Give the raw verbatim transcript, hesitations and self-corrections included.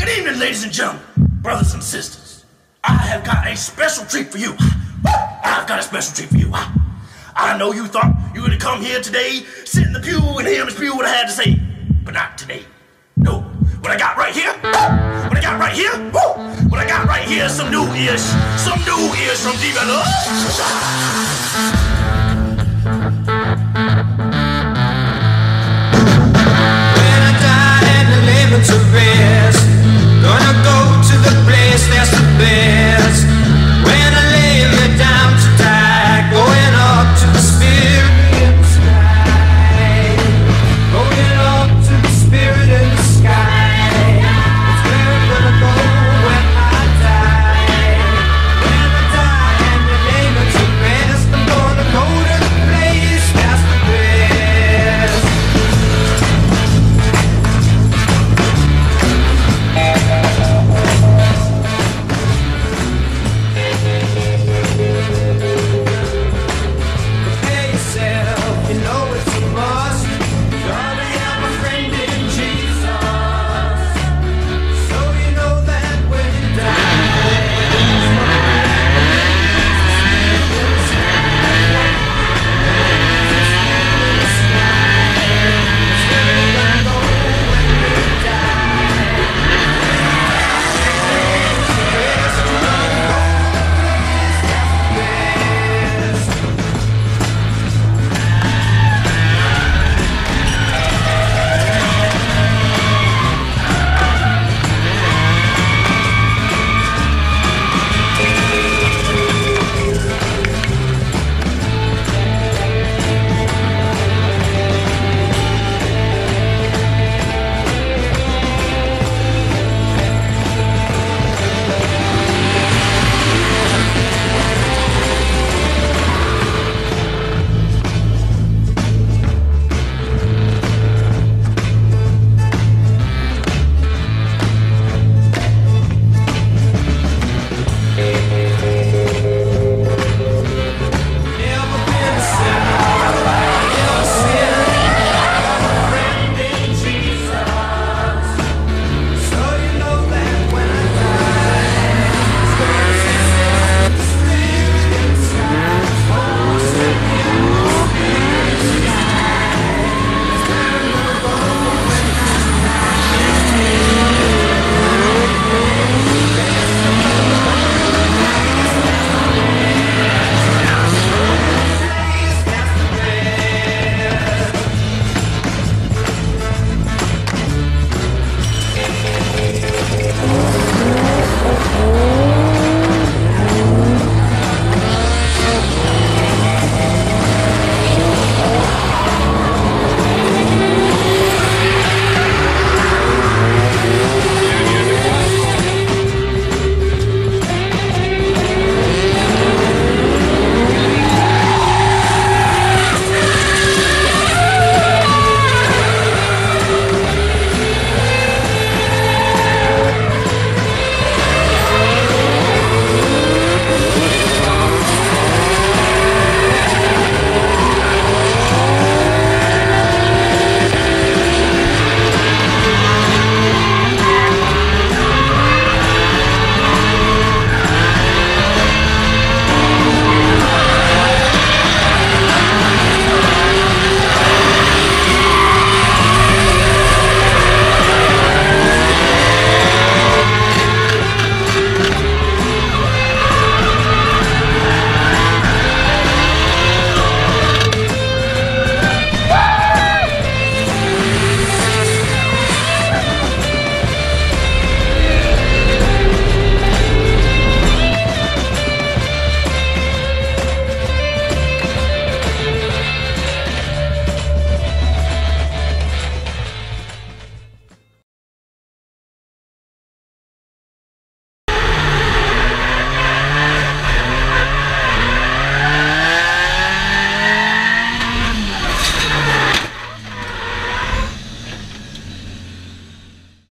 Good evening, ladies and gentlemen, brothers and sisters. I have got a special treat for you. I've got a special treat for you. I know you thought you were gonna come here today, sit in the pew and hear Miss Pew what I had to say, but not today. No, what I got right here, what I got right here, what I got right here is some new ears, some new ears from Diva Love. When I die and I live to rest.